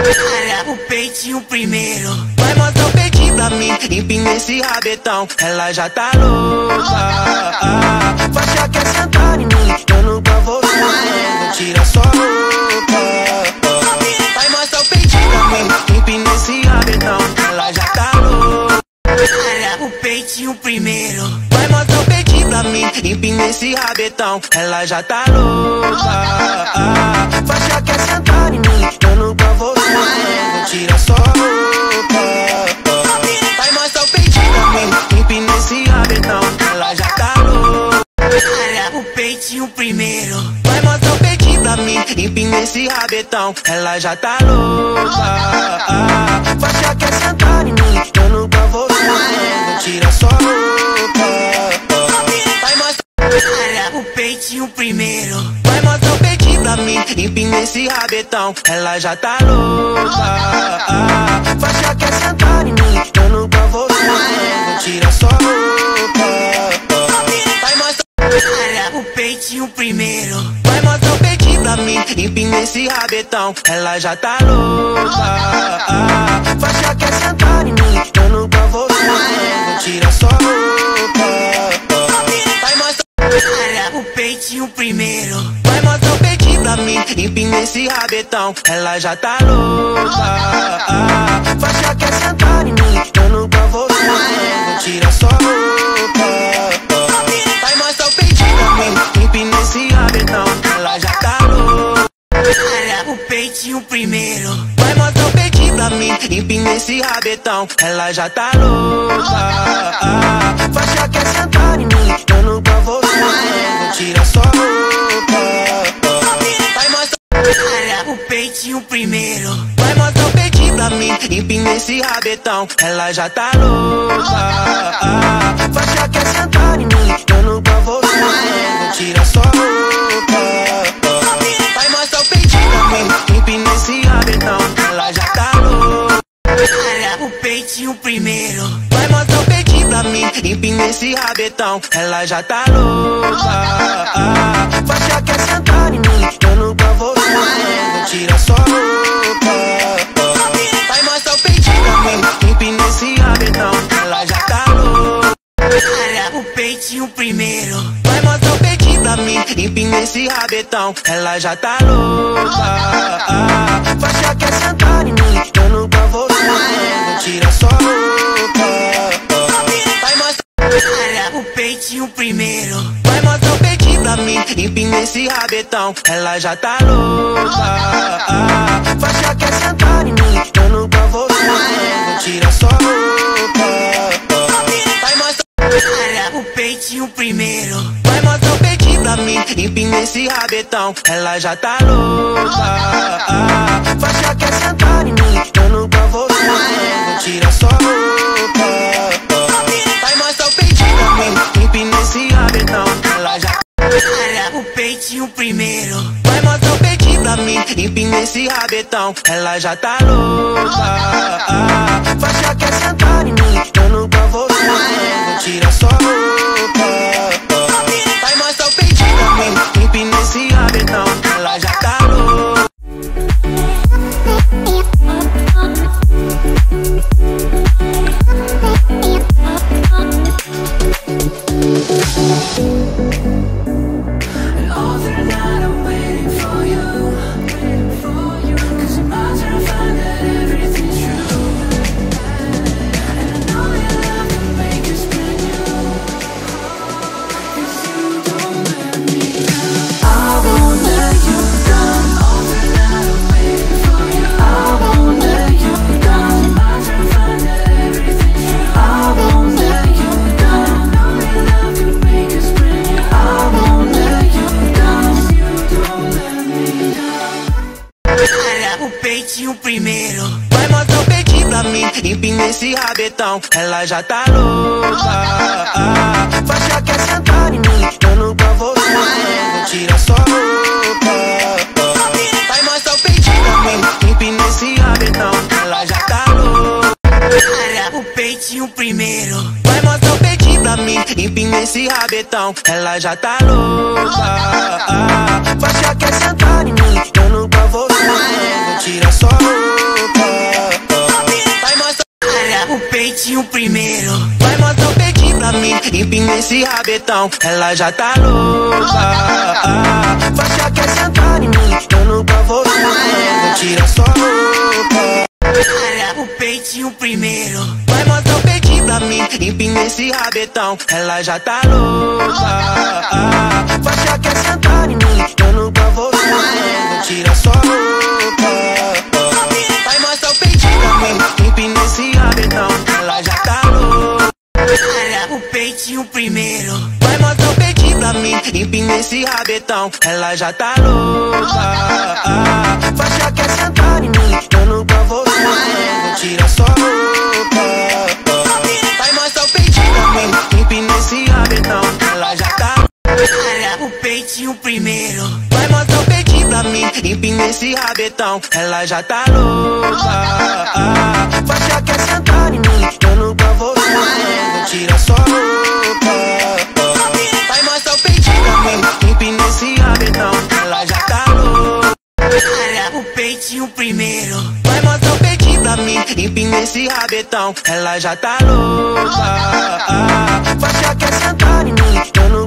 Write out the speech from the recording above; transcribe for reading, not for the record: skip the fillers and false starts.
O peitinho primeiro. Vai mostrar o peitinho pra mim, empina esse rabetão. Ela já tá louca. Vai já quer sentar em mim, eu nunca vou ver. Tira sua roupa. Vai mostrar o peitinho pra mim, empina esse rabetão. Ela já tá louca. O peitinho primeiro. Vai mostrar o peitinho pra mim, empina esse rabetão. Ela já tá louca. Vai já quer sentar em mim, eu nunca vou ver. Tira sua roupa. Vai mostrar o peitinho pra mim, empina esse rabetão. Ela já tá louca. O peitinho primeiro. Vai mostrar o peitinho pra mim, empina esse rabetão. Ela já tá louca. Vai já quer sentar em mim, eu nunca vou ver. Tira sua roupa. Vai mostrar o peitinho primeiro. Vai mostrar o peitinho pra mim, empina esse rabetão. Ela já tá louca. Vai já quer sentar em mim, eu nunca vou ver. Tira sua roupa. Vai mostrar o peitinho primeiro. Vai mostrar o peitinho pra mim, empina esse rabetão. Ela já tá louca. Vai já quer sentar em mim, eu nunca vou ver. Tira sua roupa. Vai mostrar o peitinho primeiro. Vai mostrar o peitinho pra mim, empina esse rabetão. Ela já tá louca. Vai já quer sentar em mim, eu nunca vou ver. Tira sua roupa. Vai mostrar o peitinho pra mim, empina esse rabetão. Ela já tá louca. O peitinho primeiro. Vai mostrar o peitinho pra mim, empina esse rabetão. Ela já tá louca. Vai já quer sentar em mim, eu nunca vou ver. Tira sua roupa. Vai mostrar o peitinho primeiro. Vai mostrar o peitinho pra mim, empina esse rabetão. Ela já tá louca. Vai já quer sentar em mim, eu nunca vou ver. Tira sua roupa. Vai mostrar o peitinho pra mim, empina esse rabetão. Ela já tá louca. O peitinho primeiro. Vai mostrar o peitinho pra mim, empina esse rabetão. Ela já tá louca. Vai já quer sentar em mim, eu nunca vou ver. Tira sua roupa. Vai mostrar o peitinho pra mim, empina esse rabetão. Ela já tá louca. O peitinho primeiro. Vai mostrar o peitinho pra mim, empina esse rabetão. Ela já tá louca. Vai já quer sentar em mim, eu nunca vou ver. Tira sua roupa. Vai mostrar o peitinho primeiro. Vai mostrar o peitinho pra mim, empina esse rabetão. Ela já tá louca. Vai já quer sentar em mim, eu nunca vou ver. Tira sua roupa. Vai mostrar o peitinho primeiro. Vai mostrar o peitinho pra mim, empina esse rabetão. Ela já tá louca. Vai já quer sentar em mim, eu nunca vou ver. Tira sua roupa. Vai mostrar o peitinho pra mim, empina esse rabetão. Ela já o peitinho primeiro. Vai mostrar o peitinho pra mim, empina esse rabetão. Ela já tá louca. Vai já quer sentar em mim, eu nunca vou ver. Tira sua roupa. Vai mostrar o peitinho pra mim, empina esse rabetão. Ela já tá louca. Peitinho primeiro. Vai mostrar o peitinho pra mim, empina esse rabetão. Ela já tá louca. Vai já quer sentar em mim, eu nunca vou ver. Tira sua roupa. Vai mostrar o peitinho pra mim, empina esse rabetão. Ela já tá louca. O peitinho primeiro. Vai mostrar o peitinho pra mim, empina esse rabetão. Ela já tá louca. Vai já quer sentar em mim, eu nunca vou ver. Tira sua roupa. O peitinho primeiro. Vai mostrar o peitinho pra mim, empina esse rabetão. Ela já tá louca. Faixa quer sentar em mim, eu nunca vou sentar. Tira sua roupa. O peitinho primeiro. Vai mostrar o peitinho pra mim, empina esse rabetão. Ela já tá louca. Faixa quer sentar em mim, eu nunca vou sentar. Tira sua roupa. Vai mostrar o peitinho pra mim, empina esse rabetão. Ela já tá louca. O peitinho primeiro. Vai mostrar o peitinho pra mim, empina esse rabetão. Ela já tá louca. Faixa quer sentar em mim, eu nunca vou sentar. Tira sua roupa. Vai mostrar o peitinho pra mim, empina esse rabetão. Ela já tá louca. O peitinho primeiro. Vai mostrar o peitinho pra mim, empina esse rabetão. Ela já tá louca. Faixa quer sentar em mim, eu nunca vou sentar. Tira sua roupa. Vai mostrar o peitinho pra mim, empina esse rabetão. Ela já tá louca. O peitinho primeiro. Vai mostrar o peitinho pra mim, empina esse rabetão. Ela já tá louca. Faixa quer sentar em mim, eu nunca